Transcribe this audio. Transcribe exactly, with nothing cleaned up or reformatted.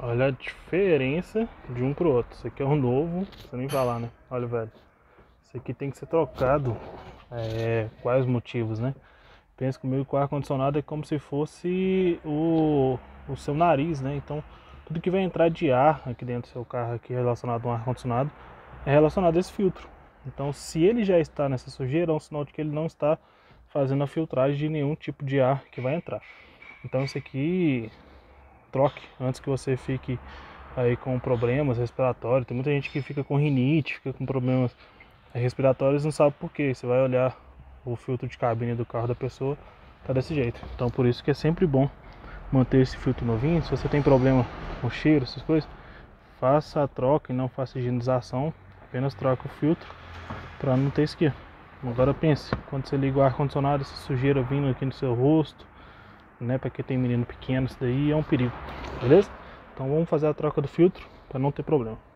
Olha a diferença de um pro outro. Esse aqui é o novo, você nem falar, né? Olha, velho. Esse aqui tem que ser trocado. É, quais motivos, né? Pensa comigo que o ar-condicionado é como se fosse o, o seu nariz, né? Então, tudo que vai entrar de ar aqui dentro do seu carro aqui relacionado ao ar-condicionado é relacionado a esse filtro. Então, se ele já está nessa sujeira, é um sinal de que ele não está fazendo a filtragem de nenhum tipo de ar que vai entrar. Então, esse aqui, troque antes que você fique aí com problemas respiratórios. Tem muita gente que fica com rinite, fica com problemas respiratórios, não sabe por quê. Você vai olhar o filtro de cabine do carro da pessoa, tá desse jeito. Então por isso que é sempre bom manter esse filtro novinho. Se você tem problema com cheiro, essas coisas, faça a troca e não faça higienização, apenas troca o filtro para não ter isso aqui. Agora pense, quando você liga o ar-condicionado, essa sujeira vindo aqui no seu rosto, né, para quem tem menino pequeno, isso daí é um perigo, beleza? Então vamos fazer a troca do filtro para não ter problema.